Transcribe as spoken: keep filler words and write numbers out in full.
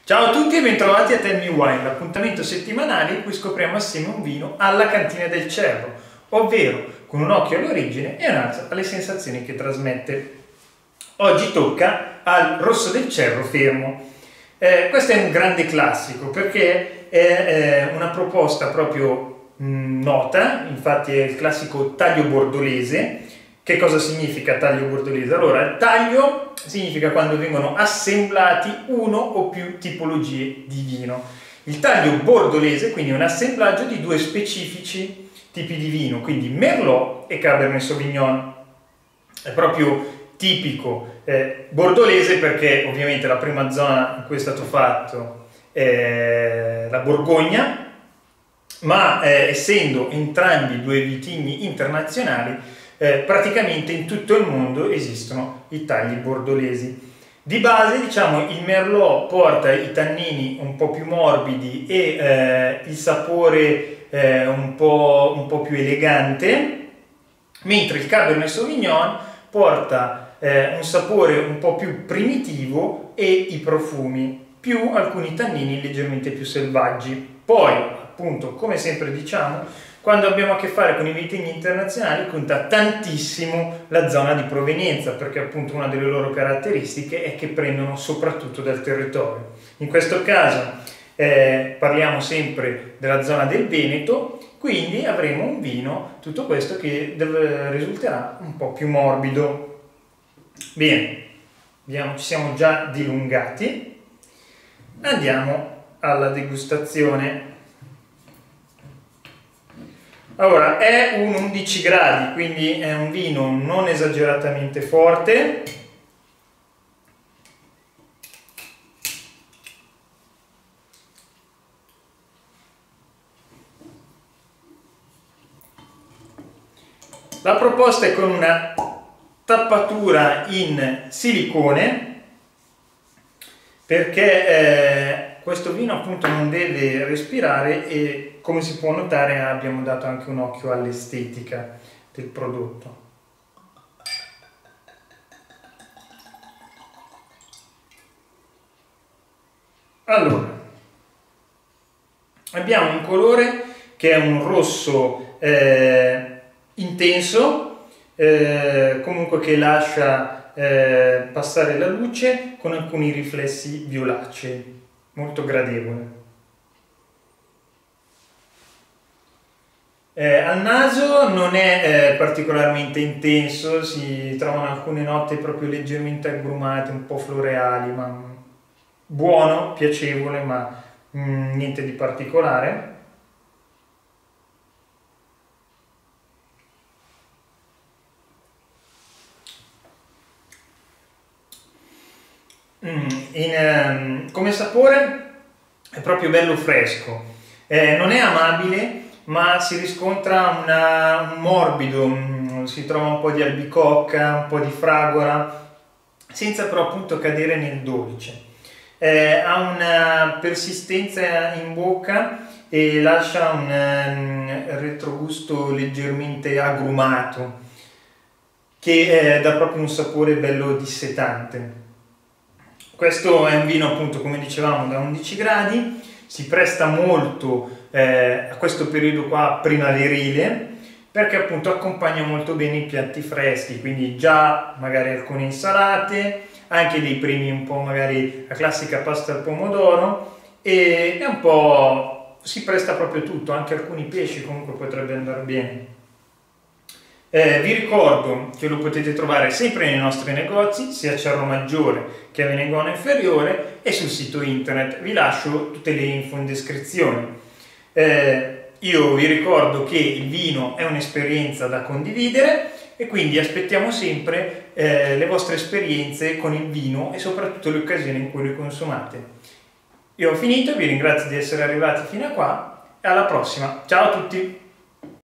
Ciao a tutti e bentrovati a Tell Me Wine, l'appuntamento settimanale in cui scopriamo assieme un vino alla cantina del cerro, ovvero con un occhio all'origine e un altro alle sensazioni che trasmette. Oggi tocca al Rosso del Cerro Fermo. Eh, questo è un grande classico perché è eh, una proposta proprio mh, nota, infatti è il classico taglio bordolese. Che cosa significa taglio bordolese? Allora, il taglio significa quando vengono assemblati uno o più tipologie di vino. Il taglio bordolese, quindi è un assemblaggio di due specifici tipi di vino, quindi Merlot e Cabernet Sauvignon. È proprio tipico eh, bordolese perché ovviamente la prima zona in cui è stato fatto è la Borgogna, ma eh, essendo entrambi due vitigni internazionali, Eh, praticamente in tutto il mondo esistono i tagli bordolesi. Di base, diciamo, il Merlot porta i tannini un po' più morbidi e eh, il sapore eh, un po', un po' più elegante, mentre il Cabernet Sauvignon porta eh, un sapore un po' più primitivo e i profumi, più alcuni tannini leggermente più selvaggi. Poi, appunto, come sempre diciamo, quando abbiamo a che fare con i vitigni internazionali conta tantissimo la zona di provenienza, perché appunto una delle loro caratteristiche è che prendono soprattutto dal territorio. In questo caso eh, parliamo sempre della zona del Veneto, quindi avremo un vino, tutto questo, che risulterà un po' più morbido. Bene, abbiamo, ci siamo già dilungati, andiamo alla degustazione. Allora, è un undici gradi, quindi è un vino non esageratamente forte. La proposta è con una tappatura in silicone, perché eh, questo vino appunto non deve respirare e, come si può notare, abbiamo dato anche un occhio all'estetica del prodotto. Allora, abbiamo un colore che è un rosso eh, intenso, eh, comunque che lascia eh, passare la luce con alcuni riflessi violacei, molto gradevole. Eh, al naso non è eh, particolarmente intenso, si trovano alcune note proprio leggermente agrumate, un po' floreali, ma buono, piacevole, ma mm, niente di particolare. Mm, in, um, come sapore è proprio bello fresco, eh, non è amabile, ma si riscontra una, un morbido, um, si trova un po' di albicocca, un po' di fragola, senza però appunto cadere nel dolce. Eh, ha una persistenza in bocca e lascia un um, retrogusto leggermente agrumato, che eh, dà proprio un sapore bello dissetante. Questo è un vino appunto, come dicevamo, da undici gradi, si presta molto eh, a questo periodo qua primaverile, perché appunto accompagna molto bene i piatti freschi, quindi già magari alcune insalate, anche dei primi un po' magari la classica pasta al pomodoro, e è un po', si presta proprio tutto, anche alcuni pesci comunque potrebbe andare bene. Eh, vi ricordo che lo potete trovare sempre nei nostri negozi, sia a Cerro Maggiore che a Venegono Inferiore, e sul sito internet. Vi lascio tutte le info in descrizione. Eh, io vi ricordo che il vino è un'esperienza da condividere e quindi aspettiamo sempre eh, le vostre esperienze con il vino e soprattutto le occasioni in cui lo consumate. Io ho finito, vi ringrazio di essere arrivati fino a qua e alla prossima. Ciao a tutti!